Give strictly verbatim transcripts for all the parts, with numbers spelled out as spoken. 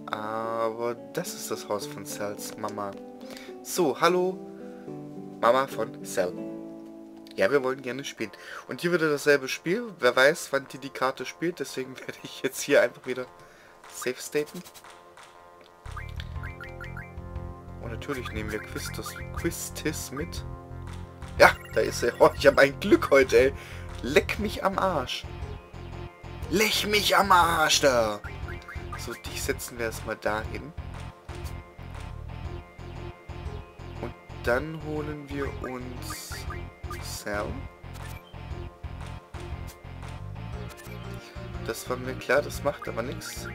Aber das ist das Haus von Cells Mama. So, hallo, Mama von Cell. Ja, wir wollen gerne spielen. Und hier wieder dasselbe Spiel. Wer weiß, wann die die Karte spielt. Deswegen werde ich jetzt hier einfach wieder safe staten. Und natürlich nehmen wir Quistis, Quistis mit. Ja, da ist er. Oh, ich habe ein Glück heute, ey. Leck mich am Arsch. Leck mich am Arsch da. So, dich setzen wir erstmal dahin. Und dann holen wir uns Cell. Das war mir klar, das macht aber nichts.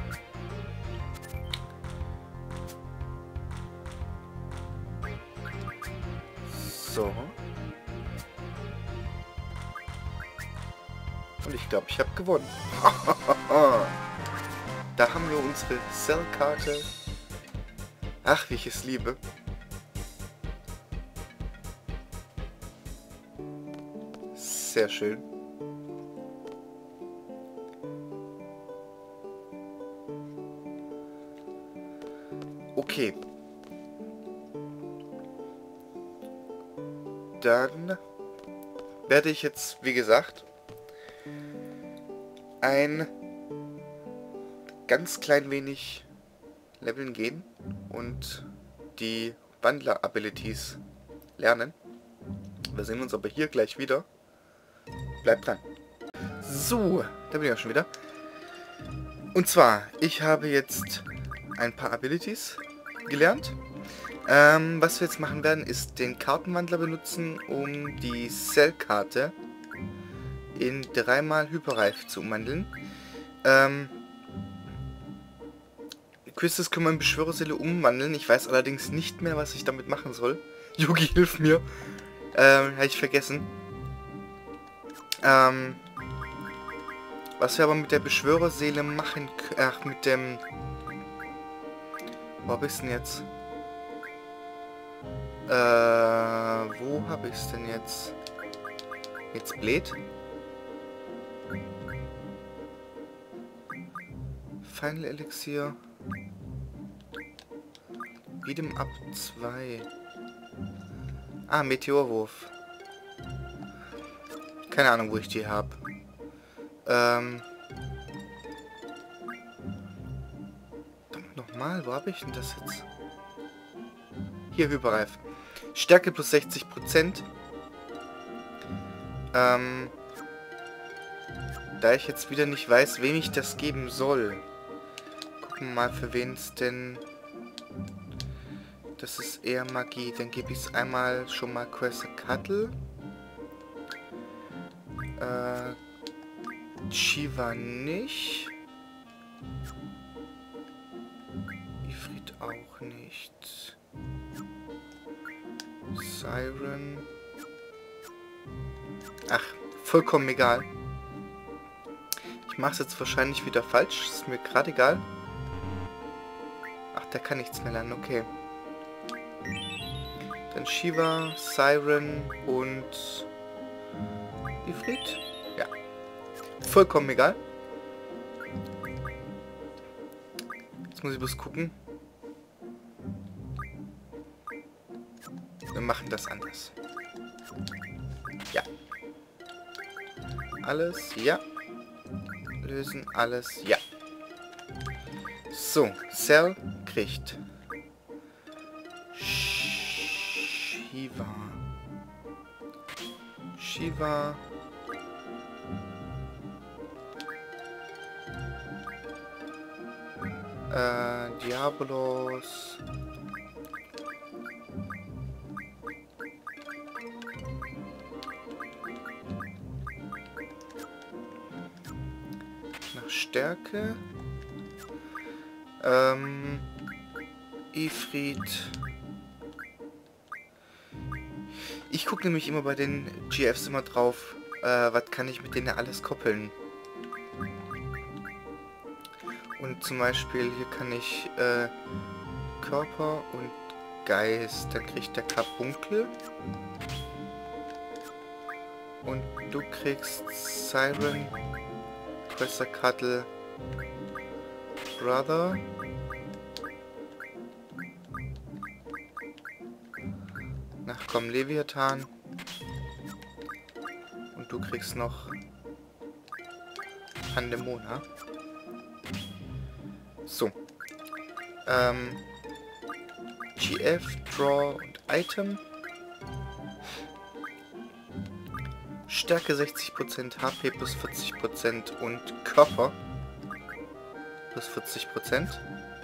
So. Und ich glaube, ich habe gewonnen. Da haben wir unsere Cell-Karte. Ach, wie ich es liebe. Sehr schön. Okay. Dann werde ich jetzt, wie gesagt, ein ganz klein wenig leveln gehen und die Wandler-Abilities lernen. Wir sehen uns aber hier gleich wieder. Bleibt dran. So, da bin ich auch schon wieder. Und zwar, ich habe jetzt ein paar Abilities gelernt. Ähm, was wir jetzt machen werden, ist den Kartenwandler benutzen, um die Cell-Karte in dreimal Hyperreif zu umwandeln. Ähm, Quistis können wir in Beschwörerseele umwandeln. Ich weiß allerdings nicht mehr, was ich damit machen soll. Yugi, hilf mir. Ähm, habe ich vergessen. Ähm, was wir aber mit der Beschwörerseele machen können... Ach, mit dem... Wo hab ich's denn jetzt? Äh, wo hab ich's denn jetzt? Jetzt Blät? Final Elixier. Beat'em Up zwei. Ah, Meteorwurf. Keine Ahnung, wo ich die habe. Ähm. Nochmal, wo habe ich denn das jetzt? Hier, Hyperreif. Stärke plus sechzig Prozent. Ähm. Da ich jetzt wieder nicht weiß, wem ich das geben soll. Gucken wir mal, für wen es denn... Das ist eher Magie. Dann gebe ich es einmal schon mal Quetzalcoatl. Äh, Shiva nicht. Ifrit auch nicht. Siren. Ach, vollkommen egal. Ich mache es jetzt wahrscheinlich wieder falsch. Ist mir gerade egal. Ach, der kann nichts mehr lernen. Okay. Dann Shiva, Siren und Ifrit. Ja. Vollkommen egal. Jetzt muss ich bloß gucken. Wir machen das anders. Ja. Alles, ja. Lösen, alles, ja. So, Cell kriegt Shiva. Shiva. Äh, Diabolos. Nach Stärke. Ähm, Ifrit. Ich gucke nämlich immer bei den G Fs immer drauf, äh, was kann ich mit denen alles koppeln. Und zum Beispiel hier kann ich äh, Körper und Geist. Dann kriegt der Carbunkel. Und du kriegst Siren, Quetzalcoatl, Brother Ach komm, Leviathan. Und du kriegst noch Anemona. So. Ähm. G F, Draw und Item. Stärke sechzig Prozent, H P plus vierzig Prozent und Körper plus vierzig Prozent.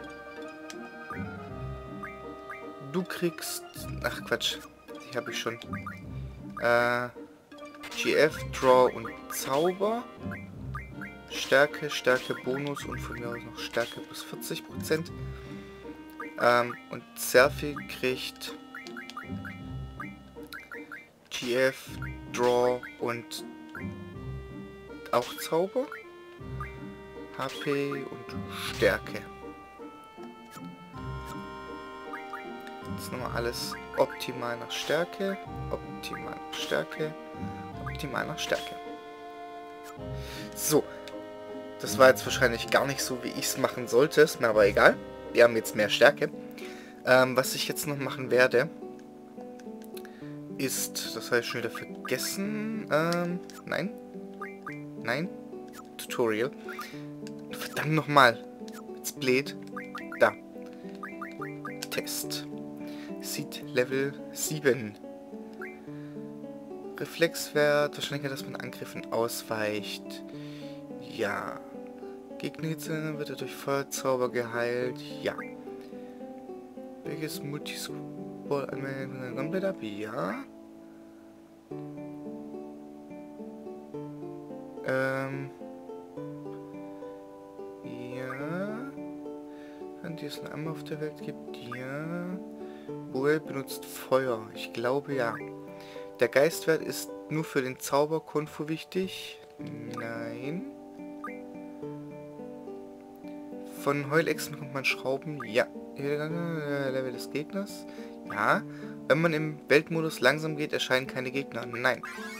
Du kriegst... Ach Quatsch, die habe ich schon. Äh, G F, Draw und Zauber. Stärke, Stärke, Bonus und von mir aus noch Stärke plus vierzig Prozent. Ähm, und Selfie kriegt G F, Draw und auch Zauber. H P und Stärke. Jetzt nochmal alles optimal nach Stärke. Optimal nach Stärke. Optimal nach Stärke. So. Das war jetzt wahrscheinlich gar nicht so, wie ich es machen sollte. Ist mir aber egal. Wir haben jetzt mehr Stärke. Ähm, was ich jetzt noch machen werde, ist... Das habe ich schon wieder vergessen. Ähm, nein. Nein. Tutorial. Verdammt nochmal. Jetzt blöd. Da. Test. Sieht Level sieben. Reflexwert. Wahrscheinlich, dass man Angriffen ausweicht. Ja. Gegner wird er durch Feuerzauber geheilt. Ja. Welches Multiscroll anmelden komplett ab? Ja. Ähm. Ja. Wenn es eine Amme auf der Welt gibt, ja. Buell benutzt Feuer. Ich glaube ja. Der Geistwert ist nur für den Zauber Konfu wichtig. Nein. Von Heulechsen kommt man Schrauben. Ja. Level des Gegners. Ja. Wenn man im Weltmodus langsam geht, erscheinen keine Gegner. Nein.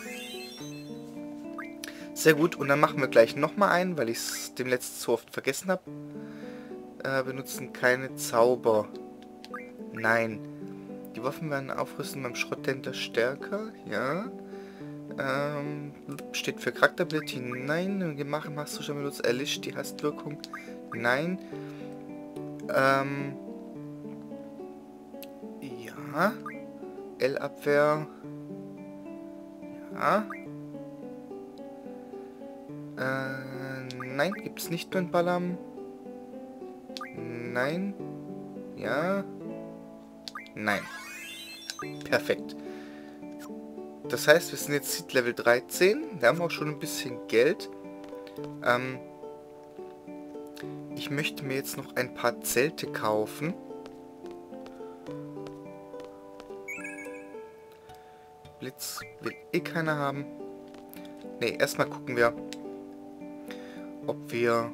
Sehr gut. Und dann machen wir gleich nochmal einen, weil ich es dem letzten so oft vergessen habe. Äh, benutzen keine Zauber. Nein. Die Waffen werden aufrüsten beim Schrotthändler stärker. Ja. Ähm, steht für Charakterability. Nein. Gemacht machst du schon benutzt. Erlischt die Hastwirkung. Nein. Ähm. Ja. L-Abwehr. Ja. Äh, nein, gibt es nicht nur in Balam. Nein. Ja. Nein. Perfekt. Das heißt, wir sind jetzt Level dreizehn. Wir haben auch schon ein bisschen Geld. Ähm, ich möchte mir jetzt noch ein paar Zelte kaufen. Blitz will eh keiner haben. Ne, erstmal gucken wir, ob wir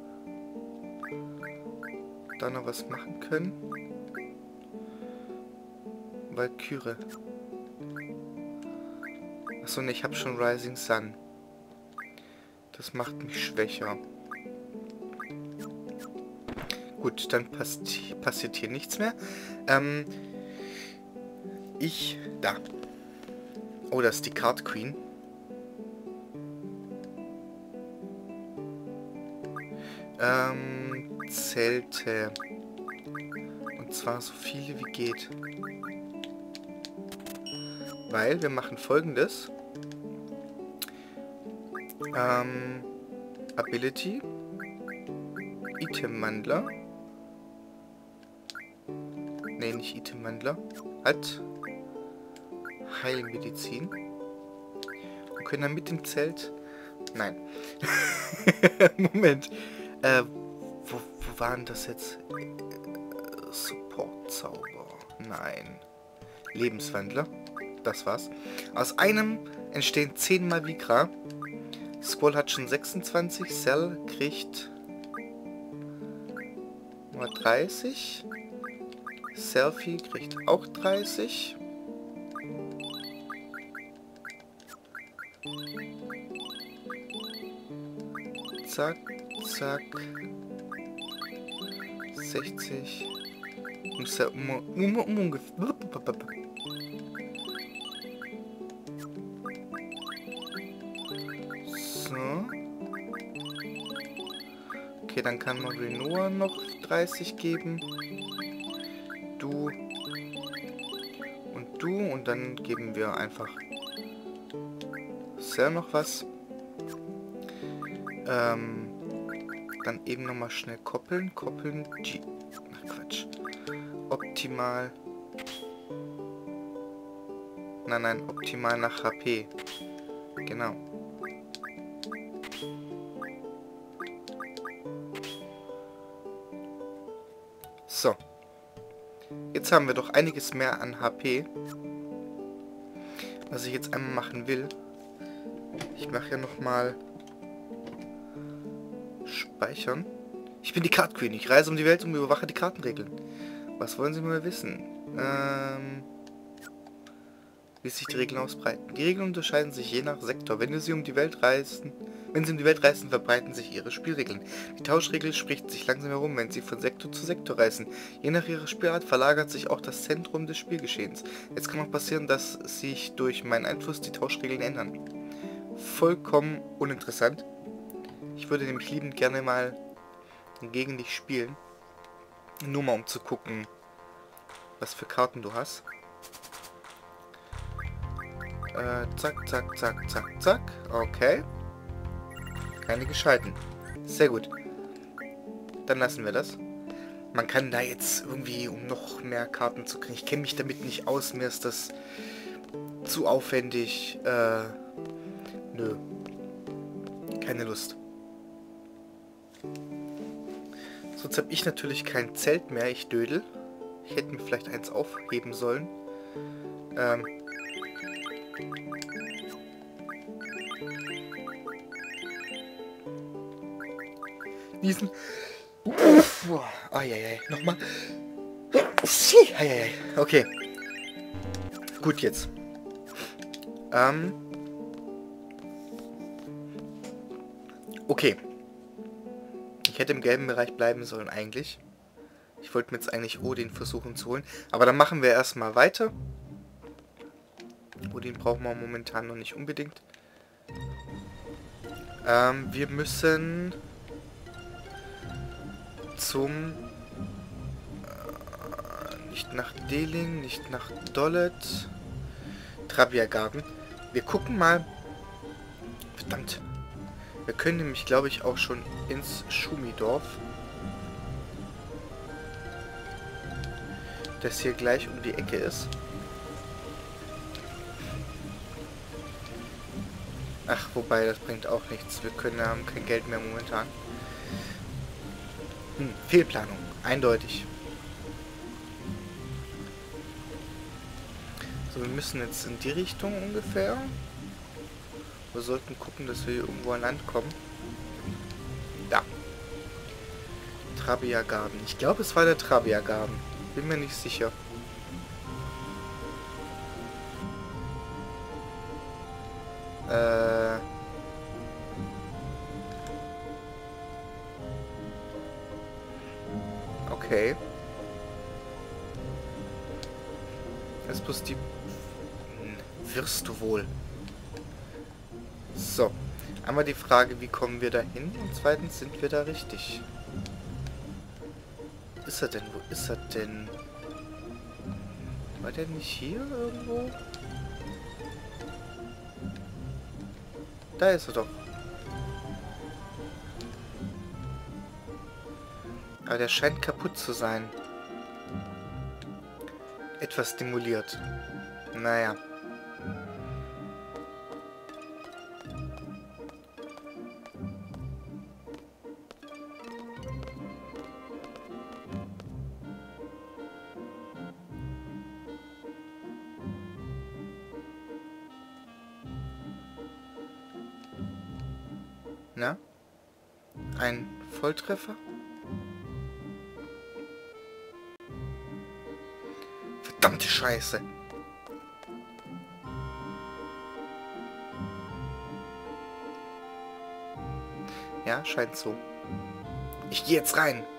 da noch was machen können. Valkyrie. Achso, ne, ich habe schon Rising Sun. Das macht mich schwächer. Gut, dann passt, passiert hier nichts mehr. Ähm, ich, da. Oh, das ist die Card Queen. Ähm, Zelte. Und zwar so viele wie geht. Weil wir machen Folgendes. Ähm, Ability. Item-Wandler. Ne, nicht Item-Wandler. Halt. Heilmedizin. Wir können dann mit dem Zelt... Nein. Moment. Äh, wo, wo waren das jetzt? Äh, Support-Zauber. Nein. Lebenswandler. Das war's. Aus einem entstehen zehn mal Vigra. Squall hat schon sechsundzwanzig. Cell kriegt nur dreißig. Selfie kriegt auch dreißig. Zack, zack. sechzig. Um, um, um, um ungefähr. Okay, dann kann man Renoa noch dreißig geben. Du. Und du. Und dann geben wir einfach Cell noch was. Ähm, dann eben nochmal schnell koppeln. Koppeln. G. Ach Quatsch. Optimal. Nein, nein, optimal nach H P. Genau. So. Jetzt haben wir doch einiges mehr an H P. Was ich jetzt einmal machen will. Ich mache ja nochmal Speichern. Ich bin die Card Queen. Ich reise um die Welt und überwache die Kartenregeln. Was wollen Sie mal wissen? Ähm... Wie sich die Regeln ausbreiten. Die Regeln unterscheiden sich je nach Sektor. Wenn sie um die Welt reisen, wenn sie um die Welt reisen, verbreiten sich ihre Spielregeln. Die Tauschregel spricht sich langsam herum, wenn sie von Sektor zu Sektor reisen. Je nach ihrer Spielart verlagert sich auch das Zentrum des Spielgeschehens. Jetzt kann auch passieren, dass sich durch meinen Einfluss die Tauschregeln ändern. Vollkommen uninteressant. Ich würde nämlich liebend gerne mal gegen dich spielen. Nur mal um zu gucken, was für Karten du hast. Äh, zack, zack, zack, zack, zack. Okay. Keine gescheiten. Sehr gut. Dann lassen wir das. Man kann da jetzt irgendwie, um noch mehr Karten zu kriegen. Ich kenne mich damit nicht aus. Mir ist das zu aufwendig. Äh, nö. Keine Lust. Sonst habe ich natürlich kein Zelt mehr. Ich dödel. Ich hätte mir vielleicht eins aufheben sollen. Ähm... Diesen. Eieiei. Nochmal. Eieiei. Okay. Gut jetzt. Ähm. Okay. Ich hätte im gelben Bereich bleiben sollen eigentlich. Ich wollte mir jetzt eigentlich Odin versuchen zu holen. Aber dann machen wir erstmal weiter. Odin brauchen wir momentan noch nicht unbedingt. Ähm, wir müssen zum... Äh, nicht nach Deling, nicht nach Dollet. Trabia-Garden. Wir gucken mal... Verdammt. Wir können nämlich, glaube ich, auch schon ins Schumidorf. Das hier gleich um die Ecke ist. Ach, wobei, das bringt auch nichts. Wir können haben kein Geld mehr momentan. Hm, Fehlplanung. Eindeutig. So, wir müssen jetzt in die Richtung ungefähr. Wir sollten gucken, dass wir hier irgendwo an Land kommen. Da. Trabia Garden. Ich glaube, es war der Trabia Garden. Bin mir nicht sicher. Äh... Okay. Das ist bloß die... Wirst du wohl. So. Einmal die Frage, wie kommen wir da hin? Und zweitens, sind wir da richtig? Wo ist er denn? Wo ist er denn? War der nicht hier irgendwo? Da ist er doch. Aber der scheint kaputt zu sein. Etwas stimuliert. Naja. Na? Ein Volltreffer? Verdammte Scheiße. Ja, scheint so. Ich gehe jetzt rein.